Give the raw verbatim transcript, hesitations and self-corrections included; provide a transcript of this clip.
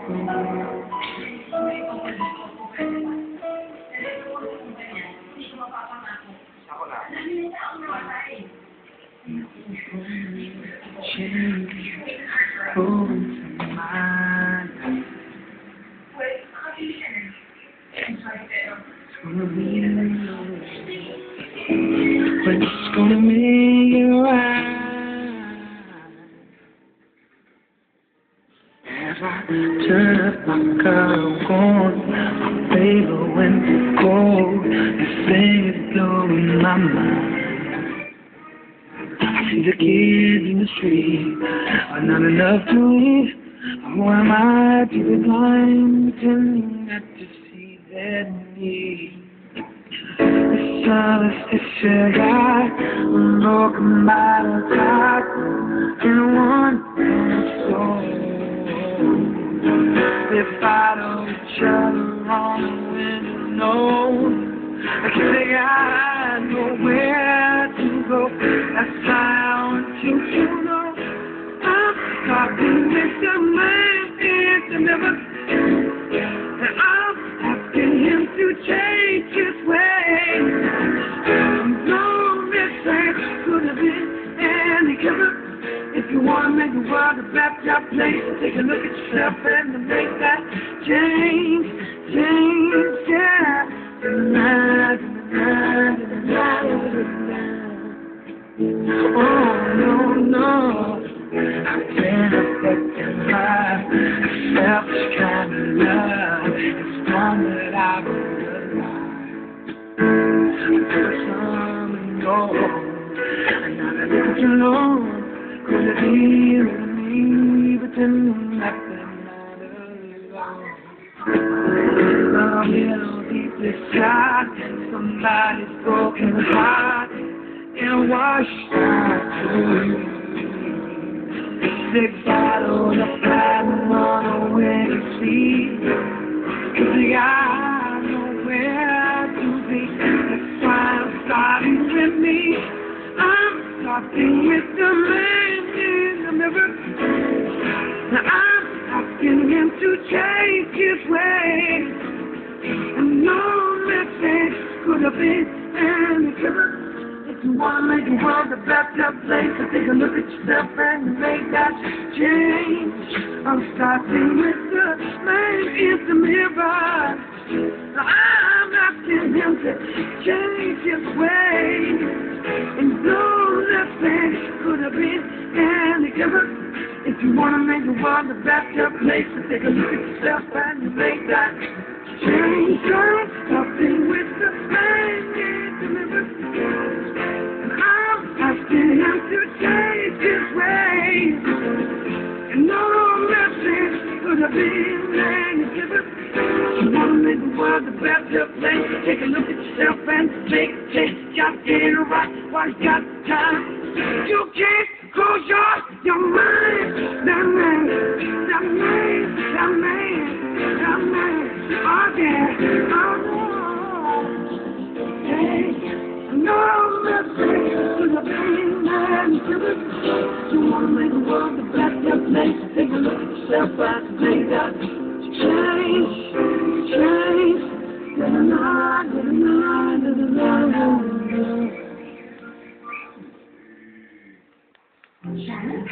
Ako na. Change going to mine. It's gonna be but it's gonna make it right. As I turn up my car, I'm going my favor when it's cold. This thing is blowing my mind. I see the kids in the street, but not enough to eat. Who am I to be blind, pretending not to see their need? The silence is a guy, I'm broken by the top, in one soul. They fight on each other on the window. I guess they got nowhere to go. That's why I want you to know I'm talking with the man in the mirror, and I'm asking him to change his ways. No mistake could have been any given. If you want to make the world a better place, take a look at yourself and make that change, change, yeah. Na, na, na, na, na. Oh no, no, I can't affect your life. I felt this kind of love. It's one that I realized. Until someone goes, and now that it's alone. Could it be with me, pretending nothing matters alone? Love will deep inside somebody's broken heart and wash out through. Six bottles of platinum on a windy sea, 'cause they got nowhere to be. That's why I'm starting with me. I'm talking with the man in the mirror. Now I'm asking him to change his ways. And no mistake could have been any clearer. If you want to make the world a better place, so take a look at yourself and make that change. I'm starting with the man in the mirror. Now I'm asking him to change his ways. And no mistake could have been any clearer. If you want to make the world a better place, so take a look at yourself and make that change. I'm starting with the man in the mirror. And I'm asking him to change his ways. And no message could have been any clearer. If you want to make the world a better place, so take a look at yourself and make a change. Just get it right while you got time. You can't close your, your mind. That man, that man, that man, that man. Oh yeah, oh no. Hey, no mistake could have been any clearer. You want to make the world a better place, take a look at yourself and make that change, change. Da-da-da, da-da-da, da-da-da.